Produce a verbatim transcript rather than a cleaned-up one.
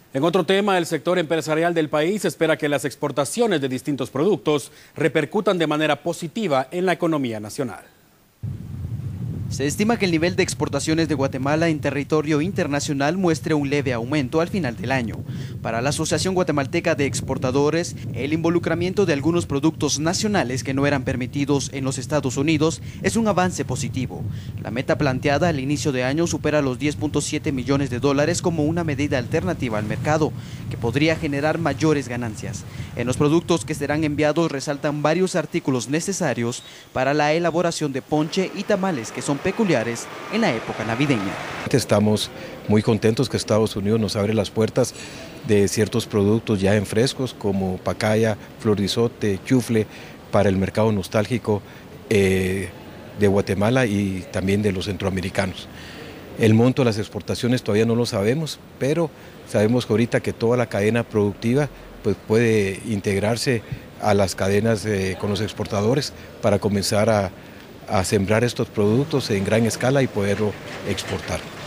En otro tema, el sector empresarial del país espera que las exportaciones de distintos productos repercutan de manera positiva en la economía nacional. Se estima que el nivel de exportaciones de Guatemala en territorio internacional muestre un leve aumento al final del año. Para la Asociación Guatemalteca de Exportadores, el involucramiento de algunos productos nacionales que no eran permitidos en los Estados Unidos es un avance positivo. La meta planteada al inicio de año supera los diez punto siete millones de dólares como una medida alternativa al mercado, que podría generar mayores ganancias. En los productos que serán enviados resaltan varios artículos necesarios para la elaboración de ponche y tamales que son peculiares en la época navideña. Estamos muy contentos que Estados Unidos nos abre las puertas de ciertos productos ya en frescos como pacaya, florizote, chufle para el mercado nostálgico eh, de Guatemala y también de los centroamericanos. El monto de las exportaciones todavía no lo sabemos, pero sabemos que ahorita que toda la cadena productiva pues, puede integrarse a las cadenas eh, con los exportadores para comenzar a a sembrar estos productos en gran escala y poderlo exportar.